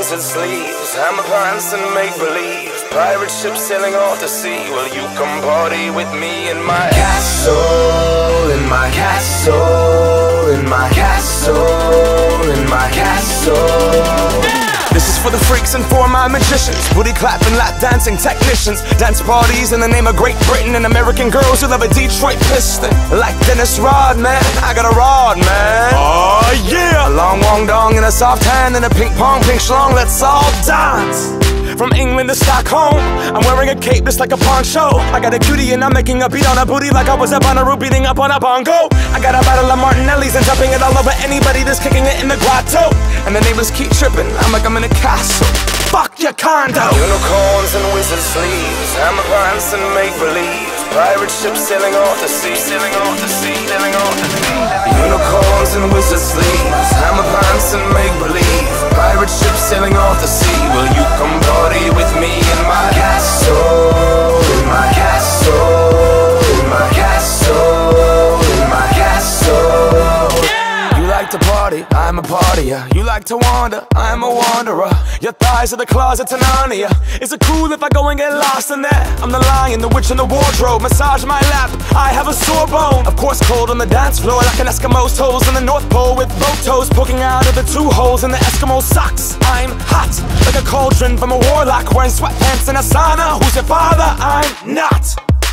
wizard sleeves, hammer pants and make-believe, pirate ship sailing off the sea. Will you come party with me in my castle, in my castle, in my castle, in my castle? This is for the freaks and for my magicians, booty clapping, lap dancing technicians, dance parties in the name of Great Britain, and American girls who love a Detroit piston. Like Dennis Rodman, I got a rod, man. Oh yeah! A long wong dong and a soft hand and a ping pong pink schlong, let's all dance. From England to Stockholm, I'm wearing a cape just like a poncho. I got a cutie and I'm making a beat on a booty like I was up on a root beating up on a bongo. I got a bottle of Martinelli's and dumping it all over anybody that's kicking it in the grotto. And the neighbors keep tripping, I'm like I'm in a castle. Fuck your condo. Unicorns and wizard sleeves, hammer pants and make-believe, pirate ships sailing off the sea, sailing off the sea, sailing off the sea. Unicorns and wizard sleeves, hammer pants and make-believe, pirate ships sailing off the sea. Will you come party with me in my castle, in my castle, in my castle, in my castle? You like to party, I'm a partier. You like to wander, I'm a wanderer. Your thighs are the closet to Narnia. Is it cool if I go and get lost in there? I'm the lion, the witch in the wardrobe. Massage my lap, I have a sore bone. Of course cold on the dance floor like an Eskimo's toes in the North Pole, with both toes poking out of the two holes in the Eskimo socks. I'm hot, like a cauldron from a warlock, wearing sweatpants in a sauna. Who's your father? I'm not.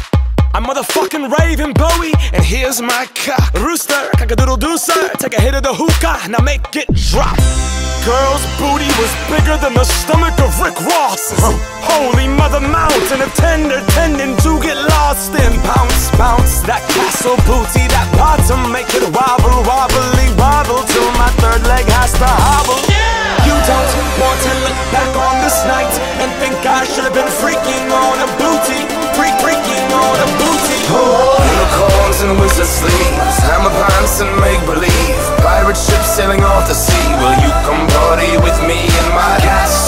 I'm motherfucking Raven Bowie, and here's my cock. Rooster, cock-a-doodle-doo, sir. Take a hit of the hookah, now make it drop. Girl's booty was bigger than the stomach of Rick Ross. Holy mother mountain of tender tendon to get lost in. Bounce, bounce, that castle booty, that bottom, make it wobble, wobbly, wobble, till my third leg has to hobble. You don't want to look back on this night and think I should have been freaking on a booty, freaking on a booty. Oh, unicorns and wizard sleeves, hammer pants and make-believe, pirate ships sailing off the sea. Will you come party with me in my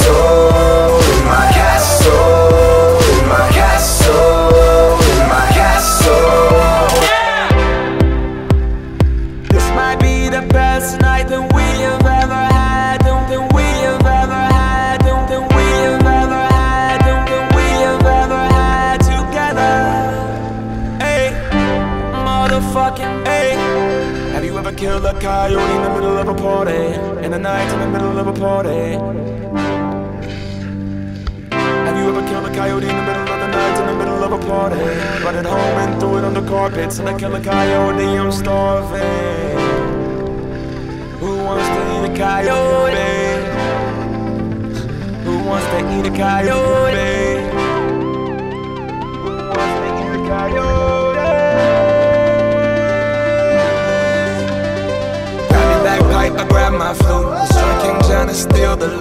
castle, in my castle, in my castle, in my castle? This might be the best night that we have ever had, that we have ever had, that we have ever had, that we have ever had together. Hey, motherfucking hey. Have you ever killed a coyote in the middle of a party? In the night, in the middle of a party? Have you ever killed a coyote in the middle of the night, in the middle of a party? Brought it home and threw it on the carpets, and I kill a coyote, I'm starving. Who wants to eat a coyote? Who wants to eat a coyote? Who wants to eat a coyote? I grab my flute, King John is still the